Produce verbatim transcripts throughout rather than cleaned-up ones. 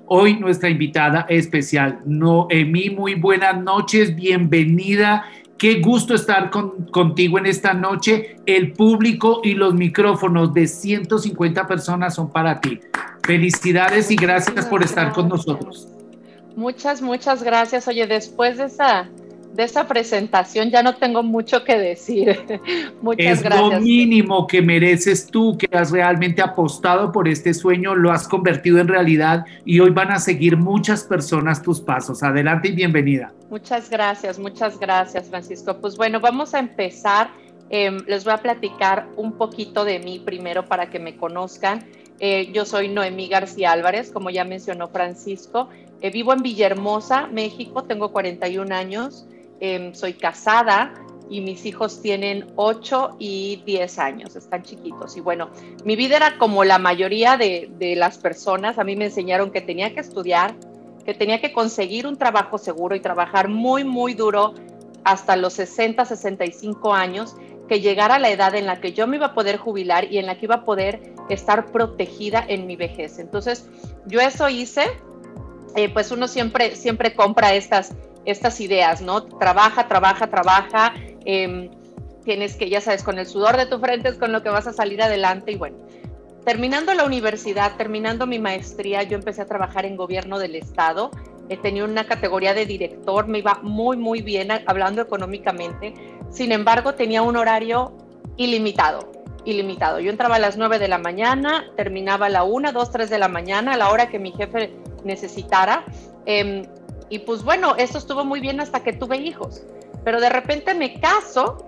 Hoy nuestra invitada especial, Noemí, muy buenas noches, bienvenida. Qué gusto estar con, contigo en esta noche. El público y los micrófonos de ciento cincuenta personas son para ti. Felicidades y gracias por estar con nosotros. Muchas, muchas gracias. Oye, después de esa, de esa presentación ya no tengo mucho que decir. Muchas es gracias. Lo mínimo que mereces tú, que has realmente apostado por este sueño, lo has convertido en realidad y hoy van a seguir muchas personas tus pasos. Adelante y bienvenida. Muchas gracias, muchas gracias, Francisco. Pues bueno, vamos a empezar. Eh, les voy a platicar un poquito de mí primero para que me conozcan. Eh, yo soy Noemí García Álvarez, como ya mencionó Francisco. Eh, vivo en Villahermosa, México, tengo cuarenta y un años, eh, soy casada y mis hijos tienen ocho y diez años, están chiquitos. Y bueno, mi vida era como la mayoría de, de las personas. A mí me enseñaron que tenía que estudiar, que tenía que conseguir un trabajo seguro y trabajar muy, muy duro hasta los sesenta, sesenta y cinco años, que llegara la edad en la que yo me iba a poder jubilar y en la que iba a poder estar protegida en mi vejez. Entonces, yo eso hice. Eh, pues uno siempre, siempre compra estas, estas ideas, ¿no? Trabaja, trabaja, trabaja, eh, tienes que, ya sabes, con el sudor de tu frente es con lo que vas a salir adelante. Y bueno, terminando la universidad, terminando mi maestría, yo empecé a trabajar en gobierno del estado. Eh, tenía una categoría de director, me iba muy, muy bien hablando económicamente. Sin embargo, tenía un horario ilimitado, ilimitado. Yo entraba a las nueve de la mañana, terminaba a la una, dos, tres de la mañana, a la hora que mi jefe necesitara. Eh, y pues bueno, esto estuvo muy bien hasta que tuve hijos. Pero de repente me caso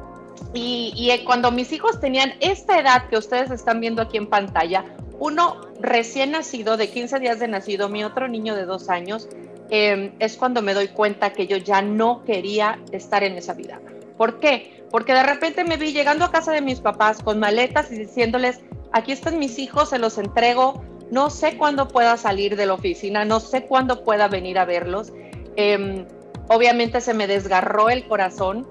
y, y cuando mis hijos tenían esta edad que ustedes están viendo aquí en pantalla, uno recién nacido, de quince días de nacido, mi otro niño de dos años, eh, es cuando me doy cuenta que yo ya no quería estar en esa vida. ¿Por qué? Porque de repente me vi llegando a casa de mis papás con maletas y diciéndoles, aquí están mis hijos, se los entrego, no sé cuándo pueda salir de la oficina, no sé cuándo pueda venir a verlos. Eh, obviamente se me desgarró el corazón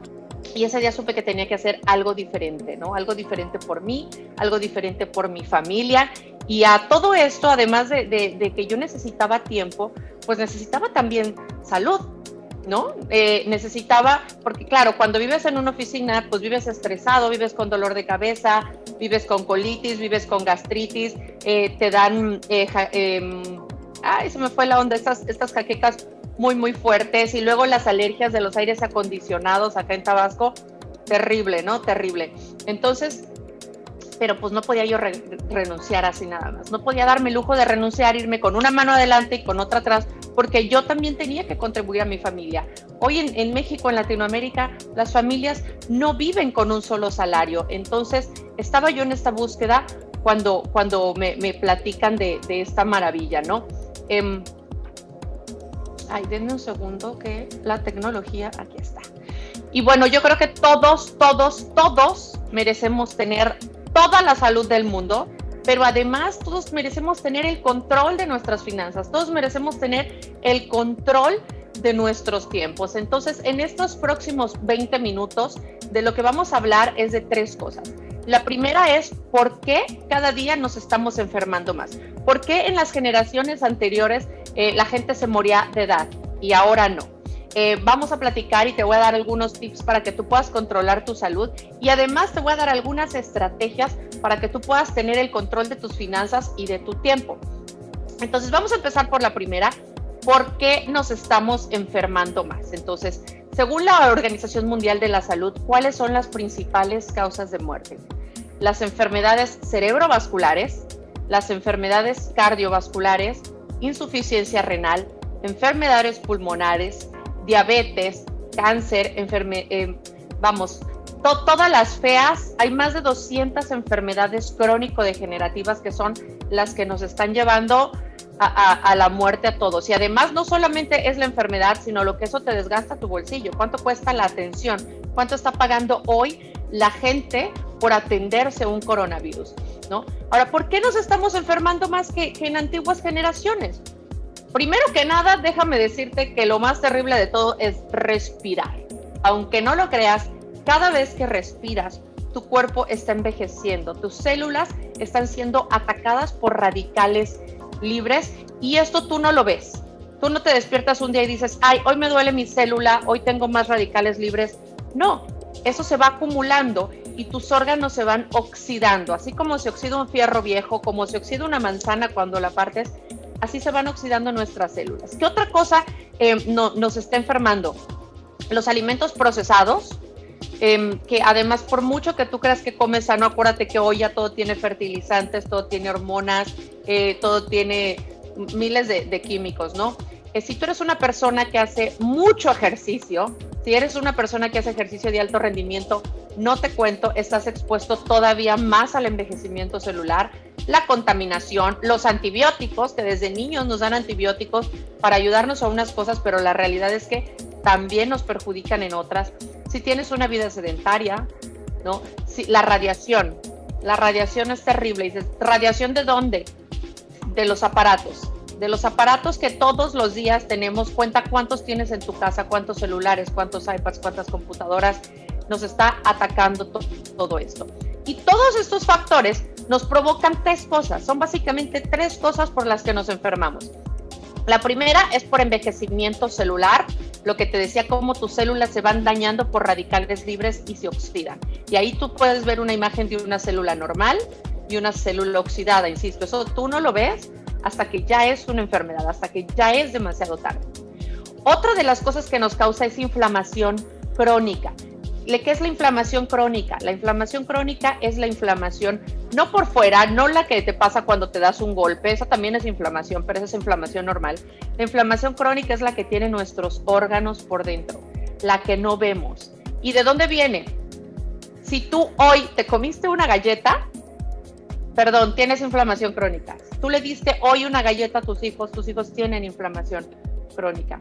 y ese día supe que tenía que hacer algo diferente, ¿no? Algo diferente por mí, algo diferente por mi familia. Y a todo esto, además de, de, de que yo necesitaba tiempo, pues necesitaba también salud, ¿no? Eh, necesitaba, porque claro, cuando vives en una oficina, pues vives estresado, vives con dolor de cabeza, vives con colitis, vives con gastritis, eh, te dan, eh, ja, eh, ay, se me fue la onda, estas, estas jaquecas muy, muy fuertes, y luego las alergias de los aires acondicionados acá en Tabasco, terrible, ¿no? Terrible. Entonces, pero pues no podía yo re renunciar así nada más. No podía darme el lujo de renunciar, irme con una mano adelante y con otra atrás, porque yo también tenía que contribuir a mi familia. Hoy en, en México, en Latinoamérica, las familias no viven con un solo salario. Entonces, estaba yo en esta búsqueda cuando, cuando me, me platican de, de esta maravilla, ¿no? Eh, ay, denme un segundo que la tecnología, aquí está. Y bueno, yo creo que todos, todos, todos merecemos tener toda la salud del mundo, pero además todos merecemos tener el control de nuestras finanzas, todos merecemos tener el control de nuestros tiempos. Entonces, en estos próximos veinte minutos, de lo que vamos a hablar es de tres cosas. La primera es por qué cada día nos estamos enfermando más. ¿Por qué en las generaciones anteriores eh, la gente se moría de edad y ahora no? Eh, vamos a platicar y te voy a dar algunos tips para que tú puedas controlar tu salud, y además te voy a dar algunas estrategias para que tú puedas tener el control de tus finanzas y de tu tiempo. Entonces vamos a empezar por la primera, ¿por qué nos estamos enfermando más? Entonces, según la Organización Mundial de la Salud, ¿cuáles son las principales causas de muerte? Las enfermedades cerebrovasculares, las enfermedades cardiovasculares, insuficiencia renal, enfermedades pulmonares, diabetes, cáncer, enferme, eh, vamos, to, todas las feas. Hay más de doscientas enfermedades crónico-degenerativas que son las que nos están llevando a, a, a la muerte a todos. Y además no solamente es la enfermedad, sino lo que eso te desgasta tu bolsillo. ¿Cuánto cuesta la atención? ¿Cuánto está pagando hoy la gente por atenderse a un coronavirus, ¿no? Ahora, ¿por qué nos estamos enfermando más que, que en antiguas generaciones? Primero que nada, déjame decirte que lo más terrible de todo es respirar. Aunque no lo creas, cada vez que respiras, tu cuerpo está envejeciendo, tus células están siendo atacadas por radicales libres, y esto tú no lo ves. Tú no te despiertas un día y dices, ay, hoy me duele mi célula, hoy tengo más radicales libres. No, eso se va acumulando y tus órganos se van oxidando. Así como se oxida un fierro viejo, como se oxida una manzana cuando la partes, así se van oxidando nuestras células. ¿Qué otra cosa eh, no, nos está enfermando? Los alimentos procesados, eh, que además, por mucho que tú creas que comes sano, acuérdate que hoy ya todo tiene fertilizantes, todo tiene hormonas, eh, todo tiene miles de, de químicos, ¿no? Eh, si tú eres una persona que hace mucho ejercicio, si eres una persona que hace ejercicio de alto rendimiento, no te cuento, estás expuesto todavía más al envejecimiento celular, la contaminación, los antibióticos, que desde niños nos dan antibióticos para ayudarnos a unas cosas, pero la realidad es que también nos perjudican en otras. Si tienes una vida sedentaria, ¿no? Si, la radiación, la radiación es terrible. Dices, ¿radiación de dónde? De los aparatos. De los aparatos que todos los días tenemos. Cuenta cuántos tienes en tu casa, cuántos celulares, cuántos iPads, cuántas computadoras. Nos está atacando to todo esto. Y todos estos factores nos provocan tres cosas. Son básicamente tres cosas por las que nos enfermamos. La primera es por envejecimiento celular, lo que te decía, cómo tus células se van dañando por radicales libres y se oxidan. Y ahí tú puedes ver una imagen de una célula normal y una célula oxidada, insisto, eso tú no lo ves hasta que ya es una enfermedad, hasta que ya es demasiado tarde. Otra de las cosas que nos causa es inflamación crónica. ¿Qué es la inflamación crónica? La inflamación crónica es la inflamación no por fuera, no la que te pasa cuando te das un golpe, esa también es inflamación, pero esa es inflamación normal. La inflamación crónica es la que tiene nuestros órganos por dentro, la que no vemos. ¿Y de dónde viene? Si tú hoy te comiste una galleta, perdón, tienes inflamación crónica. Si tú le diste hoy una galleta a tus hijos, tus hijos tienen inflamación crónica.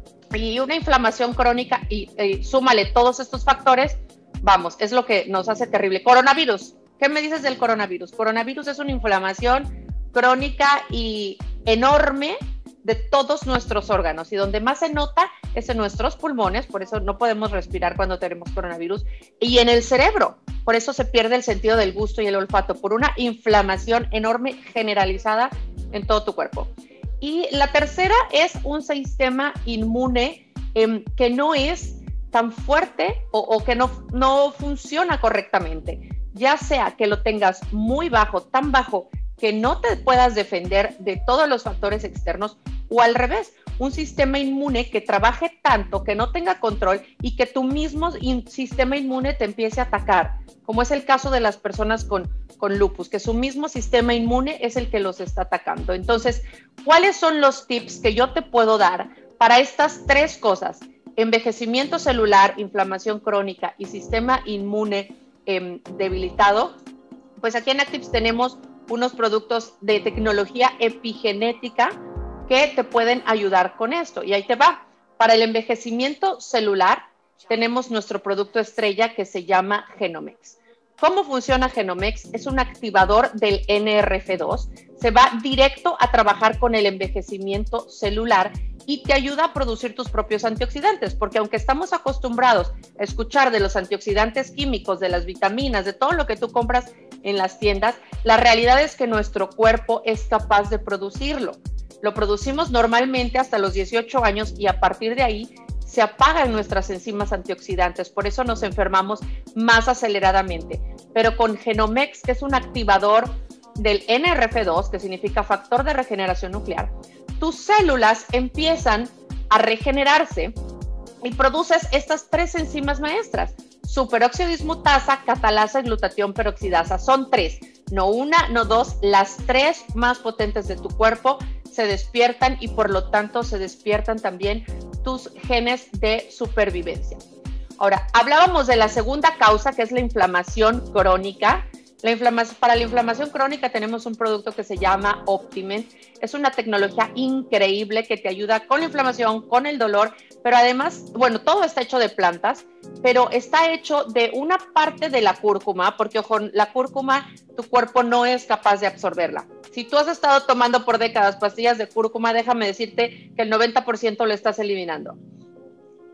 Y una inflamación crónica, y, y súmale todos estos factores, vamos, es lo que nos hace terrible. Coronavirus, ¿qué me dices del coronavirus? Coronavirus es una inflamación crónica y enorme de todos nuestros órganos, y donde más se nota es en nuestros pulmones, por eso no podemos respirar cuando tenemos coronavirus, y en el cerebro, por eso se pierde el sentido del gusto y el olfato, por una inflamación enorme generalizada en todo tu cuerpo. Y la tercera es un sistema inmune eh, que no es tan fuerte o, o que no, no funciona correctamente, ya sea que lo tengas muy bajo, tan bajo que no te puedas defender de todos los factores externos, o al revés, un sistema inmune que trabaje tanto que no tenga control y que tu mismo in- sistema inmune te empiece a atacar, como es el caso de las personas con, con lupus, que su mismo sistema inmune es el que los está atacando. Entonces, ¿cuáles son los tips que yo te puedo dar para estas tres cosas? Envejecimiento celular, inflamación crónica y sistema inmune eh, debilitado. Pues aquí en Actips tenemos unos productos de tecnología epigenética que te pueden ayudar con esto. Y ahí te va. Para el envejecimiento celular tenemos nuestro producto estrella que se llama Genomex. ¿Cómo funciona Genomex? Es un activador del N R F dos. Se va directo a trabajar con el envejecimiento celular y te ayuda a producir tus propios antioxidantes, porque aunque estamos acostumbrados a escuchar de los antioxidantes químicos, de las vitaminas, de todo lo que tú compras en las tiendas, la realidad es que nuestro cuerpo es capaz de producirlo. Lo producimos normalmente hasta los dieciocho años y a partir de ahí se apagan nuestras enzimas antioxidantes, por eso nos enfermamos más aceleradamente. Pero con Genomex, que es un activador del N R F dos, que significa factor de regeneración nuclear, tus células empiezan a regenerarse y produces estas tres enzimas maestras: superóxido dismutasa, catalasa y glutatión peroxidasa. Son tres, no una, no dos, las tres más potentes de tu cuerpo se despiertan y por lo tanto se despiertan también tus genes de supervivencia. Ahora, hablábamos de la segunda causa, que es la inflamación crónica. La inflamación, para la inflamación crónica tenemos un producto que se llama Optiment. Es una tecnología increíble que te ayuda con la inflamación, con el dolor, pero además, bueno, todo está hecho de plantas, pero está hecho de una parte de la cúrcuma, porque ojo, la cúrcuma tu cuerpo no es capaz de absorberla. Si tú has estado tomando por décadas pastillas de cúrcuma, déjame decirte que el noventa por ciento lo estás eliminando.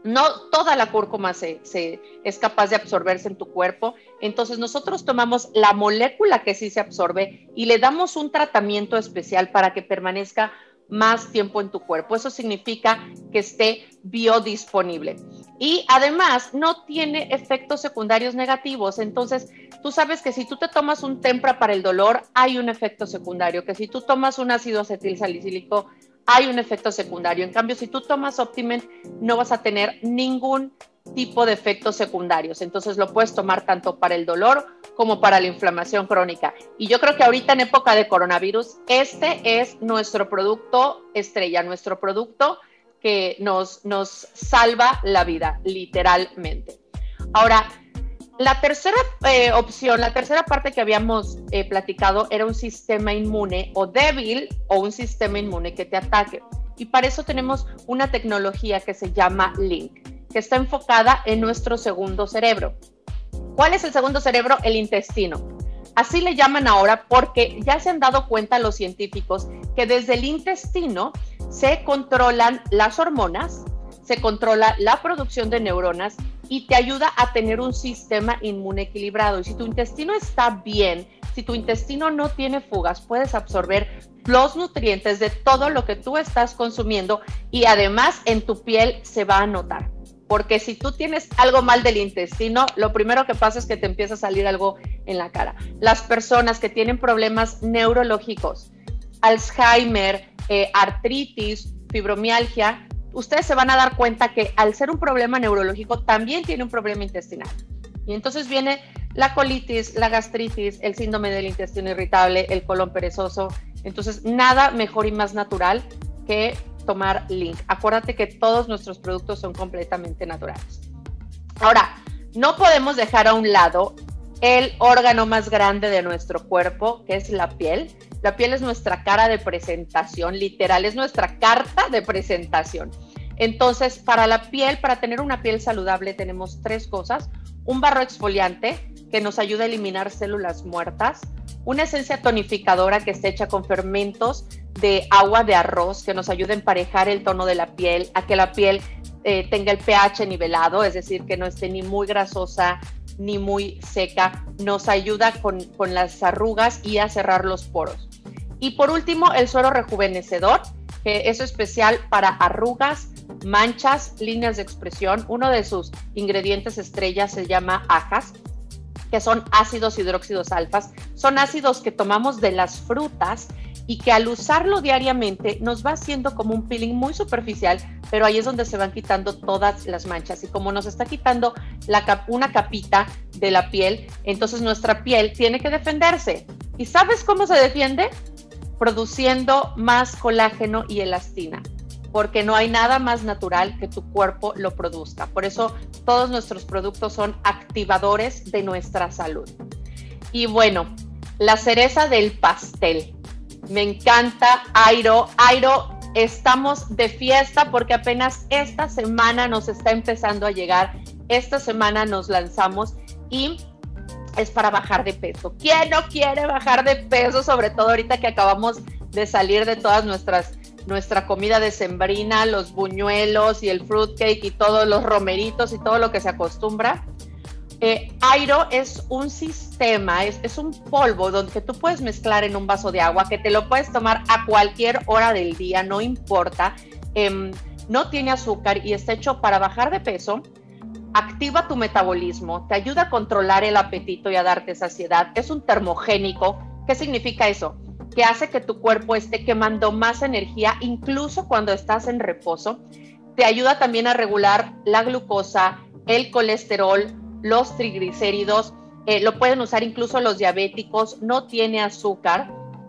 no toda la cúrcuma se, se, es capaz de absorberse en tu cuerpo. Entonces nosotros tomamos la molécula que sí se absorbe y le damos un tratamiento especial para que permanezca más tiempo en tu cuerpo. Eso significa que esté biodisponible. Y además no tiene efectos secundarios negativos. Entonces tú sabes que si tú te tomas un Tempra para el dolor, hay un efecto secundario. Que si tú tomas un ácido acetilsalicílico, hay un efecto secundario. En cambio, si tú tomas Optiment, no vas a tener ningún tipo de efectos secundarios. Entonces lo puedes tomar tanto para el dolor como para la inflamación crónica. Y yo creo que ahorita en época de coronavirus, este es nuestro producto estrella, nuestro producto que nos, nos salva la vida, literalmente. Ahora, la tercera eh, opción, la tercera parte que habíamos eh, platicado era un sistema inmune o débil o un sistema inmune que te ataque. Y para eso tenemos una tecnología que se llama Link, que está enfocada en nuestro segundo cerebro. ¿Cuál es el segundo cerebro? El intestino. Así le llaman ahora porque ya se han dado cuenta los científicos que desde el intestino se controlan las hormonas, se controla la producción de neuronas y te ayuda a tener un sistema inmune equilibrado. Y si tu intestino está bien, si tu intestino no tiene fugas, puedes absorber los nutrientes de todo lo que tú estás consumiendo y además en tu piel se va a notar. Porque si tú tienes algo mal del intestino, lo primero que pasa es que te empieza a salir algo en la cara. Las personas que tienen problemas neurológicos, Alzheimer, eh, artritis, fibromialgia, ustedes se van a dar cuenta que al ser un problema neurológico también tiene un problema intestinal. Y entonces viene la colitis, la gastritis, el síndrome del intestino irritable, el colon perezoso. Entonces, nada mejor y más natural que tomar Link. Acuérdate que todos nuestros productos son completamente naturales. Ahora, no podemos dejar a un lado el órgano más grande de nuestro cuerpo, que es la piel. La piel es nuestra cara de presentación, literal, es nuestra carta de presentación. Entonces, para la piel, para tener una piel saludable, tenemos tres cosas. Un barro exfoliante que nos ayuda a eliminar células muertas, una esencia tonificadora que está hecha con fermentos de agua de arroz que nos ayuda a emparejar el tono de la piel, a que la piel eh, tenga el pH nivelado, es decir, que no esté ni muy grasosa ni muy seca, nos ayuda con, con las arrugas y a cerrar los poros. Y por último, el suero rejuvenecedor, que es especial para arrugas, manchas, líneas de expresión. Uno de sus ingredientes estrellas se llama ajas, que son ácidos hidróxidos alfas. Son ácidos que tomamos de las frutas y que al usarlo diariamente nos va haciendo como un peeling muy superficial, pero ahí es donde se van quitando todas las manchas. Y como nos está quitando la cap- una capita de la piel, entonces nuestra piel tiene que defenderse. ¿Y sabes cómo se defiende? Produciendo más colágeno y elastina, porque no hay nada más natural que tu cuerpo lo produzca. Por eso todos nuestros productos son activadores de nuestra salud. Y bueno, la cereza del pastel. Me encanta Airo. Airo, estamos de fiesta porque apenas esta semana nos está empezando a llegar. Esta semana nos lanzamos y es para bajar de peso. ¿Quién no quiere bajar de peso? Sobre todo ahorita que acabamos de salir de todas nuestras nuestra comida decembrina, los buñuelos y el fruitcake y todos los romeritos y todo lo que se acostumbra. Eh, Airo es un sistema, es, es un polvo donde tú puedes mezclar en un vaso de agua, que te lo puedes tomar a cualquier hora del día, no importa. Eh, no tiene azúcar y está hecho para bajar de peso, activa tu metabolismo, te ayuda a controlar el apetito y a darte saciedad. Es un termogénico. ¿Qué significa eso? Que hace que tu cuerpo esté quemando más energía incluso cuando estás en reposo. Te ayuda también a regular la glucosa, el colesterol, los triglicéridos. Eh, lo pueden usar incluso los diabéticos. No tiene azúcar.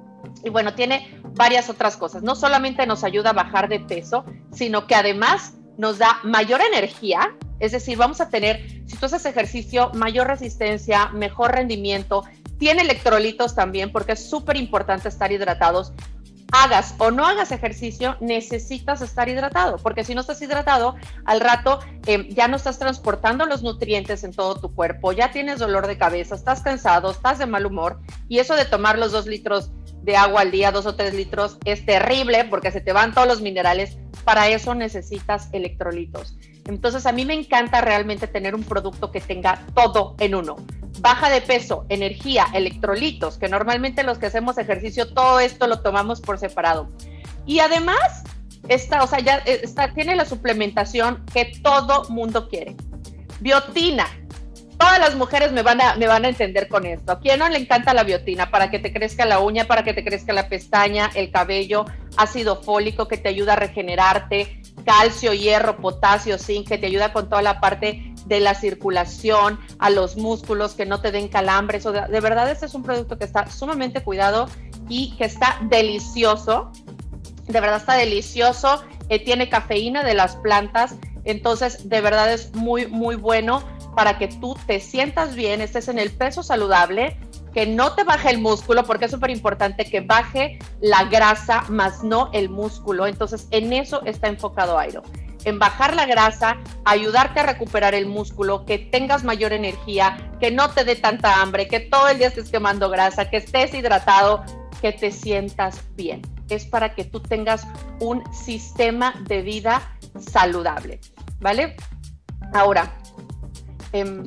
Y bueno, tiene varias otras cosas. No solamente nos ayuda a bajar de peso, sino que además nos da mayor energía. Es decir, vamos a tener, si tú haces ejercicio, mayor resistencia, mejor rendimiento. Tiene electrolitos también, porque es súper importante estar hidratados. Hagas o no hagas ejercicio, necesitas estar hidratado, porque si no estás hidratado, al rato eh, ya no estás transportando los nutrientes en todo tu cuerpo, ya tienes dolor de cabeza, estás cansado, estás de mal humor, y eso de tomar los dos litros de agua al día, dos o tres litros, es terrible porque se te van todos los minerales. Para eso necesitas electrolitos. Entonces a mí me encanta realmente tener un producto que tenga todo en uno. Baja de peso, energía, electrolitos, que normalmente los que hacemos ejercicio, todo esto lo tomamos por separado. Y además, está, o sea, ya está, tiene la suplementación que todo mundo quiere. Biotina. Todas las mujeres me van, a, me van a entender con esto. ¿A quién no le encanta la biotina? Para que te crezca la uña, para que te crezca la pestaña, el cabello, ácido fólico que te ayuda a regenerarte, calcio, hierro, potasio, zinc, que te ayuda con toda la parte de la circulación, a los músculos, que no te den calambres. O de, de verdad, este es un producto que está sumamente cuidado y que está delicioso. De verdad está delicioso. Eh, tiene cafeína de las plantas. Entonces, de verdad es muy, muy bueno para que tú te sientas bien, estés en el peso saludable, que no te baje el músculo, porque es súper importante que baje la grasa, más no el músculo. Entonces, en eso está enfocado Airo, en bajar la grasa, ayudarte a recuperar el músculo, que tengas mayor energía, que no te dé tanta hambre, que todo el día estés quemando grasa, que estés hidratado, que te sientas bien. Es para que tú tengas un sistema de vida saludable, ¿vale? Ahora, eh,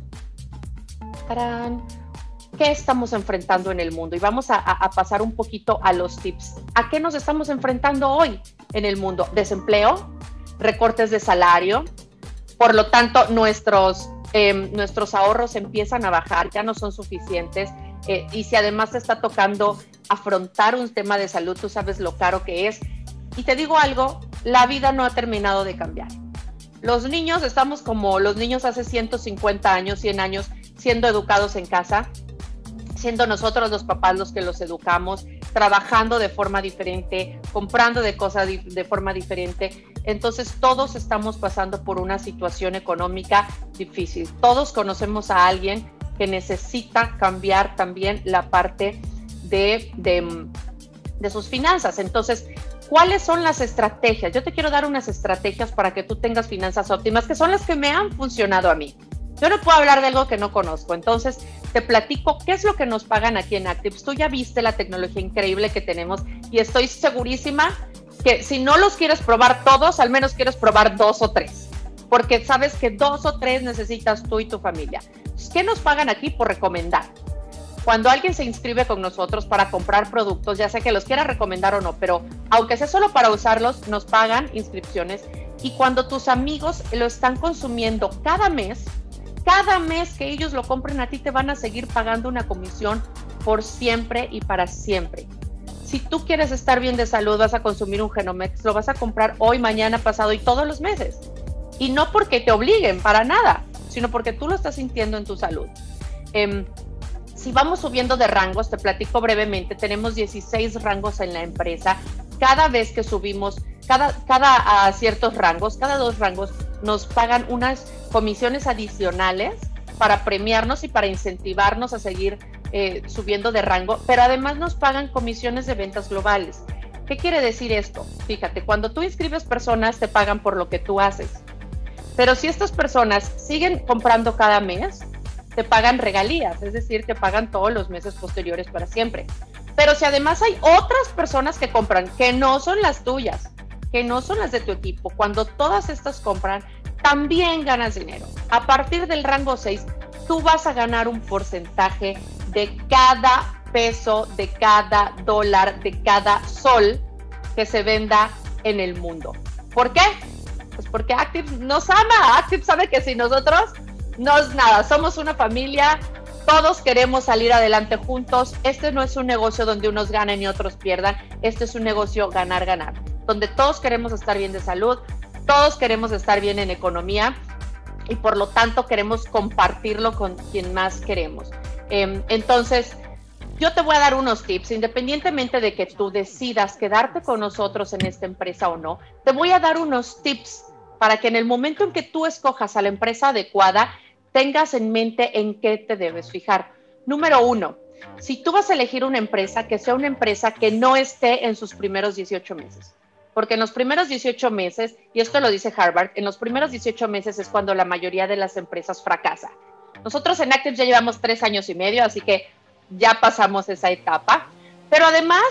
¿qué estamos enfrentando en el mundo? Y vamos a, a pasar un poquito a los tips. ¿A qué nos estamos enfrentando hoy en el mundo? Desempleo, recortes de salario, por lo tanto nuestros, eh, nuestros ahorros empiezan a bajar, ya no son suficientes, eh, y si además te está tocando afrontar un tema de salud, tú sabes lo caro que es. Y te digo algo, la vida no ha terminado de cambiar. Los niños, estamos como los niños hace ciento cincuenta años, cien años, siendo educados en casa, siendo nosotros los papás los que los educamos, trabajando de forma diferente, comprando de cosas de, de forma diferente. Entonces todos estamos pasando por una situación económica difícil. Todos conocemos a alguien que necesita cambiar también la parte de, de, de sus finanzas. Entonces, ¿cuáles son las estrategias? Yo te quiero dar unas estrategias para que tú tengas finanzas óptimas, que son las que me han funcionado a mí. Yo no puedo hablar de algo que no conozco, entonces te platico qué es lo que nos pagan aquí en Actives. Tú ya viste la tecnología increíble que tenemos y estoy segurísima que si no los quieres probar todos, al menos quieres probar dos o tres, porque sabes que dos o tres necesitas tú y tu familia. ¿Qué nos pagan aquí? Por recomendar. Cuando alguien se inscribe con nosotros para comprar productos, ya sea que los quiera recomendar o no, pero aunque sea solo para usarlos, nos pagan inscripciones. Y cuando tus amigos lo están consumiendo cada mes, cada mes que ellos lo compren a ti, te van a seguir pagando una comisión por siempre y para siempre. Si tú quieres estar bien de salud, vas a consumir un Genomex, lo vas a comprar hoy, mañana, pasado y todos los meses. Y no porque te obliguen, para nada, sino porque tú lo estás sintiendo en tu salud. Eh, Si vamos subiendo de rangos, te platico brevemente, tenemos dieciséis rangos en la empresa. Cada vez que subimos, cada, cada uh, ciertos rangos, cada dos rangos, nos pagan unas comisiones adicionales para premiarnos y para incentivarnos a seguir eh, subiendo de rango, pero además nos pagan comisiones de ventas globales. ¿Qué quiere decir esto? Fíjate, cuando tú inscribes personas, te pagan por lo que tú haces. Pero si estas personas siguen comprando cada mes, te pagan regalías, es decir, te pagan todos los meses posteriores para siempre. Pero si además hay otras personas que compran, que no son las tuyas, que no son las de tu equipo, cuando todas estas compran, también ganas dinero. A partir del rango seis, tú vas a ganar un porcentaje de cada peso, de cada dólar, de cada sol que se venda en el mundo. ¿Por qué? Pues porque Active nos ama. Active sabe que si nosotros no es nada, somos una familia, todos queremos salir adelante juntos. Este no es un negocio donde unos ganen y otros pierdan, este es un negocio ganar, ganar, donde todos queremos estar bien de salud, todos queremos estar bien en economía y por lo tanto queremos compartirlo con quien más queremos. Eh, entonces, yo te voy a dar unos tips, independientemente de que tú decidas quedarte con nosotros en esta empresa o no, te voy a dar unos tips para que en el momento en que tú escojas a la empresa adecuada, tengas en mente en qué te debes fijar. Número uno, si tú vas a elegir una empresa, que sea una empresa que no esté en sus primeros dieciocho meses. Porque en los primeros dieciocho meses, y esto lo dice Harvard, en los primeros dieciocho meses es cuando la mayoría de las empresas fracasa. Nosotros en Active ya llevamos tres años y medio, así que ya pasamos esa etapa. Pero además,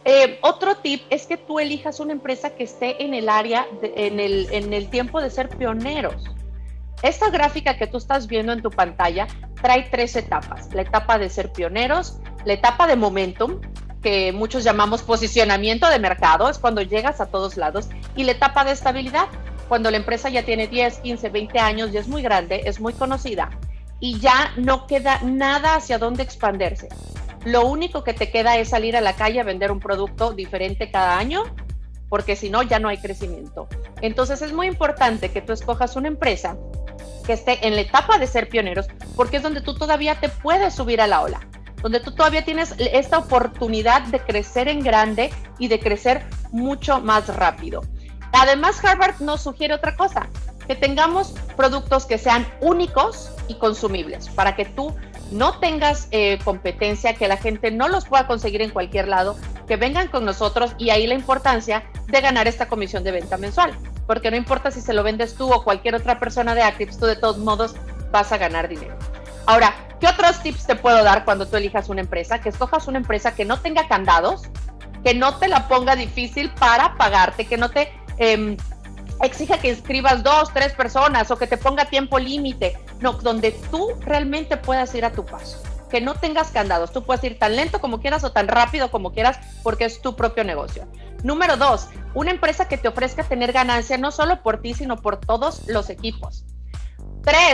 Eh, otro tip es que tú elijas una empresa que esté en el área, de, en, el, en el tiempo de ser pioneros. Esta gráfica que tú estás viendo en tu pantalla trae tres etapas. La etapa de ser pioneros, la etapa de momentum, que muchos llamamos posicionamiento de mercado, es cuando llegas a todos lados, y la etapa de estabilidad, cuando la empresa ya tiene diez, quince, veinte años, ya es muy grande, es muy conocida, y ya no queda nada hacia dónde expandirse. Lo único que te queda es salir a la calle a vender un producto diferente cada año, porque si no, ya no hay crecimiento. Entonces es muy importante que tú escojas una empresa que esté en la etapa de ser pioneros, porque es donde tú todavía te puedes subir a la ola, donde tú todavía tienes esta oportunidad de crecer en grande y de crecer mucho más rápido. Además, Harvard nos sugiere otra cosa, que tengamos productos que sean únicos y consumibles, para que tú no tengas eh, competencia, que la gente no los pueda conseguir en cualquier lado, que vengan con nosotros, y ahí la importancia de ganar esta comisión de venta mensual, porque no importa si se lo vendes tú o cualquier otra persona de Actives, tú de todos modos vas a ganar dinero. Ahora, ¿qué otros tips te puedo dar cuando tú elijas una empresa? Que escojas una empresa que no tenga candados, que no te la ponga difícil para pagarte, que no te eh, exija que inscribas dos, tres personas o que te ponga tiempo límite. No, donde tú realmente puedas ir a tu paso, que no tengas candados. Tú puedes ir tan lento como quieras o tan rápido como quieras, porque es tu propio negocio. Número dos, una empresa que te ofrezca tener ganancia no solo por ti, sino por todos los equipos. Tres,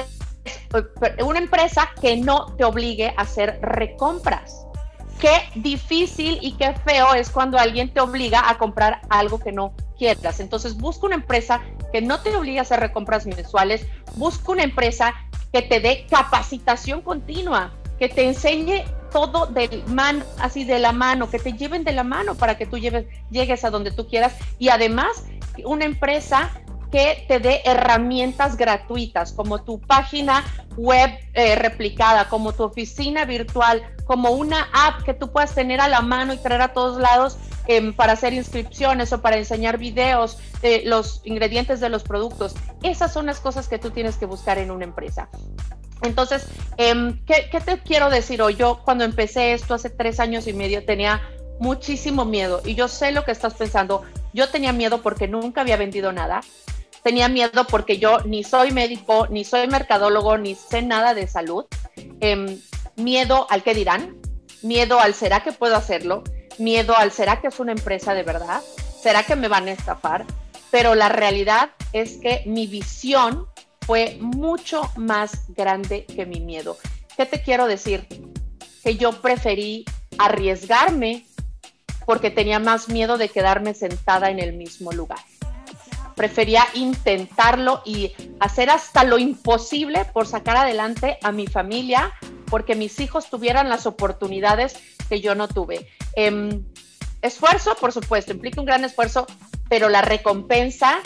una empresa que no te obligue a hacer recompras. Qué difícil y qué feo es cuando alguien te obliga a comprar algo que no quieras. Entonces busca una empresa que no te obligue a hacer recompras mensuales. Busca una empresa que te dé capacitación continua, que te enseñe todo de, man, así de la mano, que te lleven de la mano para que tú lleves, llegues a donde tú quieras. Y además, una empresa que te dé herramientas gratuitas, como tu página web eh, replicada, como tu oficina virtual, como una app que tú puedas tener a la mano y traer a todos lados eh, para hacer inscripciones o para enseñar videos de los ingredientes de los productos. Esas son las cosas que tú tienes que buscar en una empresa. Entonces, eh, ¿qué, ¿qué te quiero decir hoy? Yo cuando empecé esto hace tres años y medio tenía muchísimo miedo, y yo sé lo que estás pensando. Yo tenía miedo porque nunca había vendido nada. Tenía miedo porque yo ni soy médico, ni soy mercadólogo, ni sé nada de salud. Eh, miedo al qué dirán, miedo al será que puedo hacerlo, miedo al será que es una empresa de verdad, será que me van a estafar. Pero la realidad es que mi visión fue mucho más grande que mi miedo. ¿Qué te quiero decir? Que yo preferí arriesgarme porque tenía más miedo de quedarme sentada en el mismo lugar. Prefería intentarlo y hacer hasta lo imposible por sacar adelante a mi familia, porque mis hijos tuvieran las oportunidades que yo no tuve. Eh, esfuerzo, por supuesto, implica un gran esfuerzo, pero la recompensa,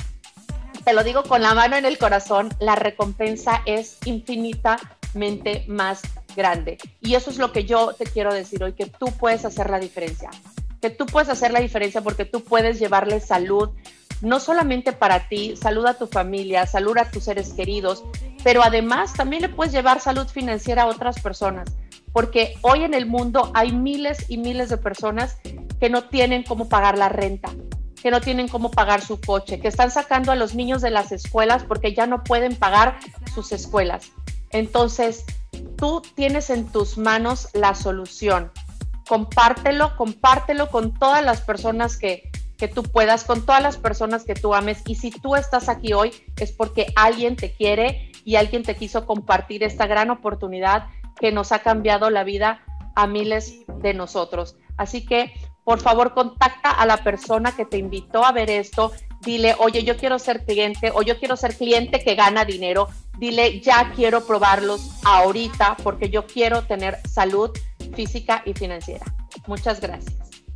te lo digo con la mano en el corazón, la recompensa es infinitamente más grande. Y eso es lo que yo te quiero decir hoy, que tú puedes hacer la diferencia. Que tú puedes hacer la diferencia porque tú puedes llevarle salud, no solamente para ti, salud a tu familia, salud a tus seres queridos, pero además también le puedes llevar salud financiera a otras personas, porque hoy en el mundo hay miles y miles de personas que no tienen cómo pagar la renta, que no tienen cómo pagar su coche, que están sacando a los niños de las escuelas porque ya no pueden pagar sus escuelas. Entonces, tú tienes en tus manos la solución. Compártelo, compártelo con todas las personas que, que tú puedas, con todas las personas que tú ames. Y si tú estás aquí hoy es porque alguien te quiere y alguien te quiso compartir esta gran oportunidad que nos ha cambiado la vida a miles de nosotros. Así que, por favor, contacta a la persona que te invitó a ver esto. Dile, oye, yo quiero ser cliente, o yo quiero ser cliente que gana dinero. Dile, ya quiero probarlos ahorita porque yo quiero tener salud física y financiera. Muchas gracias.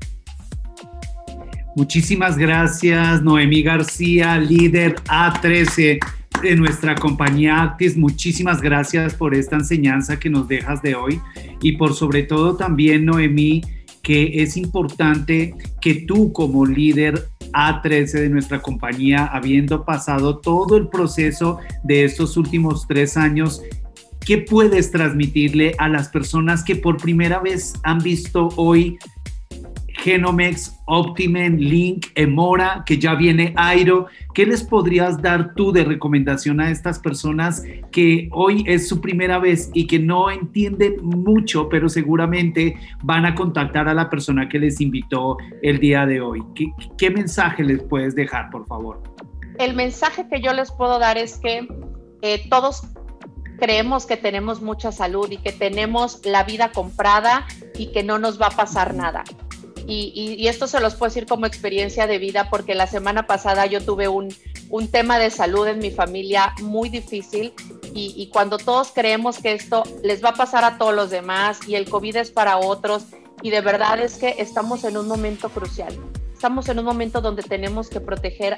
Muchísimas gracias, Noemí García, líder A trece de nuestra compañía Actis. Muchísimas gracias por esta enseñanza que nos dejas de hoy, y por sobre todo también, Noemí, que es importante que tú como líder A trece de nuestra compañía, habiendo pasado todo el proceso de estos últimos tres años, ¿qué puedes transmitirle a las personas que por primera vez han visto hoy Genomex, Optimen, Link, Emora, que ya viene Airo. ¿Qué les podrías dar tú de recomendación a estas personas que hoy es su primera vez y que no entienden mucho, pero seguramente van a contactar a la persona que les invitó el día de hoy? ¿Qué, qué mensaje les puedes dejar, por favor? El mensaje que yo les puedo dar es que eh, todos creemos que tenemos mucha salud y que tenemos la vida comprada y que no nos va a pasar nada. Y, y, y esto se los puedo decir como experiencia de vida, porque la semana pasada yo tuve un, un tema de salud en mi familia muy difícil y, y cuando todos creemos que esto les va a pasar a todos los demás y el COVID es para otros, y de verdad es que estamos en un momento crucial. Estamos en un momento donde tenemos que proteger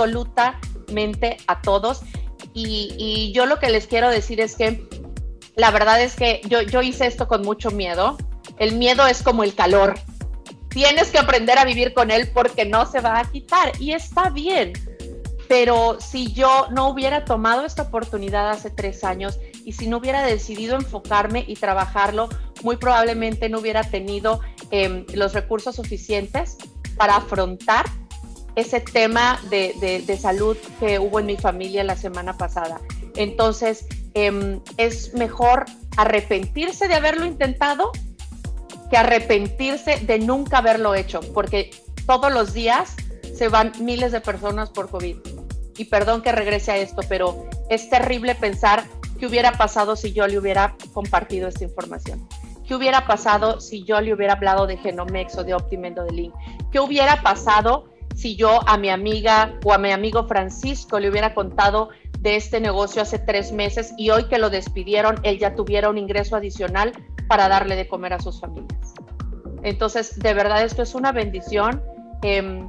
absolutamente a todos y, y yo lo que les quiero decir es que la verdad es que yo, yo hice esto con mucho miedo. El miedo es como el calor. Tienes que aprender a vivir con él porque no se va a quitar y está bien. Pero si yo no hubiera tomado esta oportunidad hace tres años y si no hubiera decidido enfocarme y trabajarlo, muy probablemente no hubiera tenido eh, los recursos suficientes para afrontar ese tema de, de, de salud que hubo en mi familia la semana pasada. Entonces, eh, es mejor arrepentirse de haberlo intentado que arrepentirse de nunca haberlo hecho, porque todos los días se van miles de personas por COVID. Y perdón que regrese a esto, pero es terrible pensar qué hubiera pasado si yo le hubiera compartido esta información. ¿Qué hubiera pasado si yo le hubiera hablado de Genomex o de Optimen o de Link? ¿Qué hubiera pasado si yo a mi amiga o a mi amigo Francisco le hubiera contado de este negocio hace tres meses y hoy que lo despidieron, él ya tuviera un ingreso adicional para darle de comer a sus familias? Entonces, de verdad, esto es una bendición. Eh,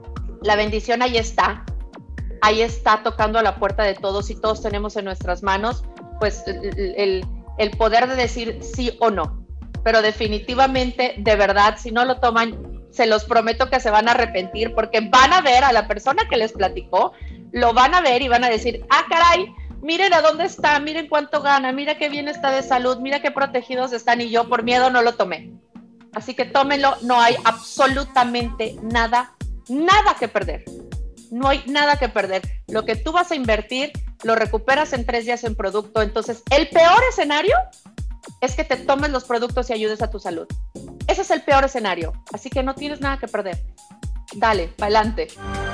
la bendición ahí está, ahí está tocando a la puerta de todos y todos tenemos en nuestras manos pues el, el, el poder de decir sí o no. Pero definitivamente, de verdad, si no lo toman, se los prometo que se van a arrepentir porque van a ver a la persona que les platicó, lo van a ver y van a decir, ah, caray, miren a dónde está, miren cuánto gana, mira qué bien está de salud, mira qué protegidos están y yo por miedo no lo tomé. Así que tómenlo, no hay absolutamente nada, nada que perder. No hay nada que perder. Lo que tú vas a invertir, lo recuperas en tres días en producto. Entonces, el peor escenario es que te tomes los productos y ayudes a tu salud. Ese es el peor escenario. Así que no tienes nada que perder. Dale, para adelante.